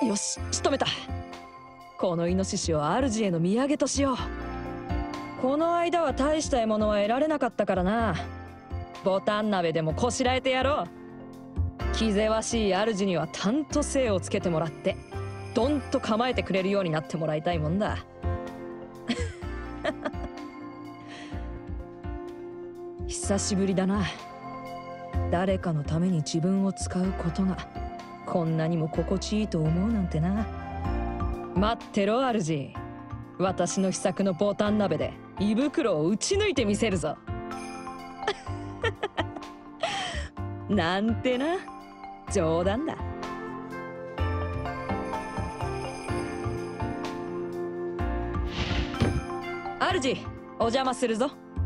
よし、仕留めた。このイノシシを主への土産としよう。この間は大した獲物は得られなかったからな。ボタン鍋でもこしらえてやろう。気ぜわしい主にはたんと精をつけてもらってどんと構えてくれるようになってもらいたいもんだ。久しぶりだな。誰かのために自分を使うことがこんなにも心地いいと思うなんてな。待ってろ主、私の秘策のボタン鍋で胃袋を打ち抜いてみせるぞ。なんてな、冗談だ。主、お邪魔するぞ。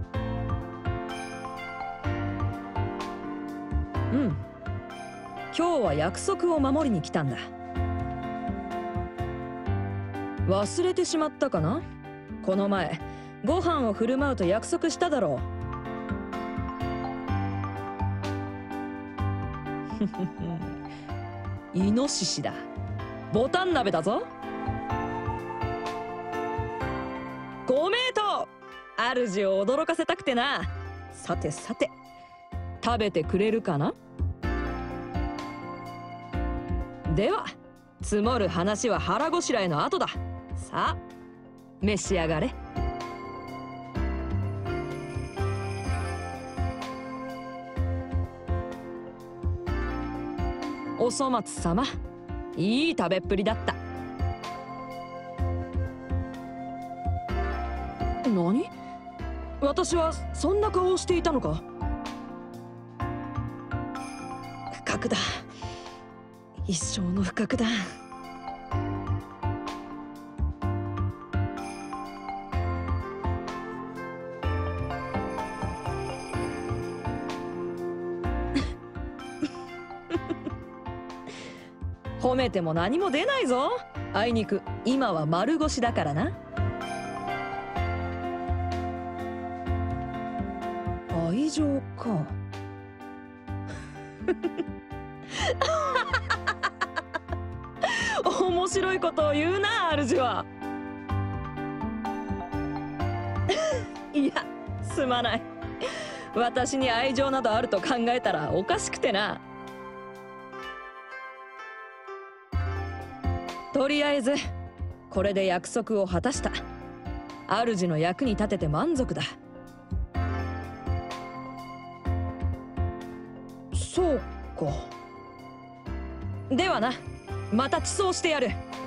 うん、今日は約束を守りに来たんだ。忘れてしまったかな。この前ご飯を振る舞うと約束しただろう。イノシシだ。ボタン鍋だぞ。ご名答。主を驚かせたくてな。さてさて、食べてくれるかな。では積もる話は腹ごしらえの後だ。さあ召し上がれ。お粗末様、いい食べっぷりだった。何？私はそんな顔をしていたのか。不覚だ、一生の不覚だ。褒めても何も出ないぞ。あいにく今は丸腰だからな。愛情か。面白いことを言うな主は。いや、すまない。私に愛情などあると考えたらおかしくてな。とりあえずこれで約束を果たした。主の役に立てて満足だ。そうか。ではな、また馳走してやる。